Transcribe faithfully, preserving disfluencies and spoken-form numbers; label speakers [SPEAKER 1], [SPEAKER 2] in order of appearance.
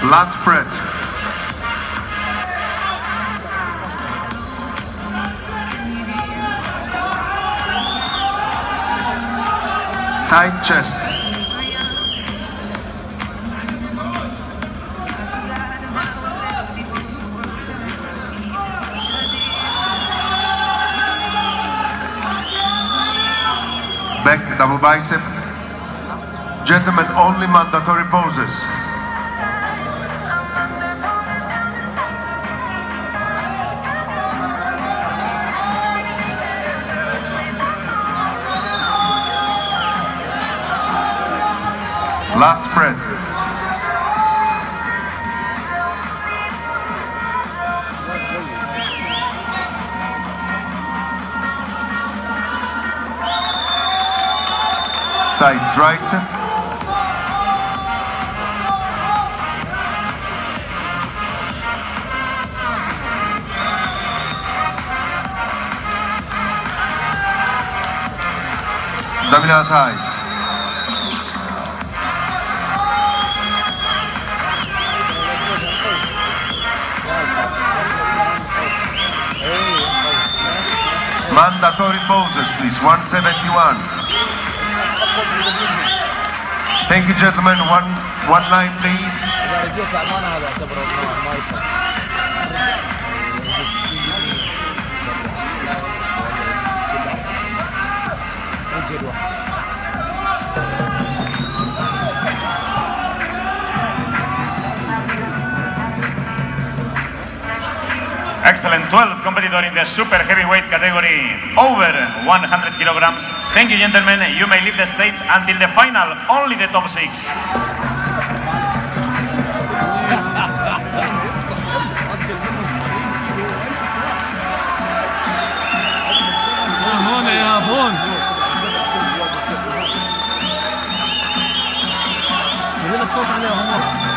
[SPEAKER 1] Lat spread. Side chest. Back double bicep. Gentlemen, only mandatory poses. Lat spread. Side tricep. Abdominal thighs. Mandatory poses, please. one seventy-one. Thank you, gentlemen. One one line, please.
[SPEAKER 2] Excellent. twelve competitor in the super heavyweight category, over one hundred kilograms. Thank you, gentlemen. You may leave the stage until the final. Only the top six.
[SPEAKER 3] الصوت عليه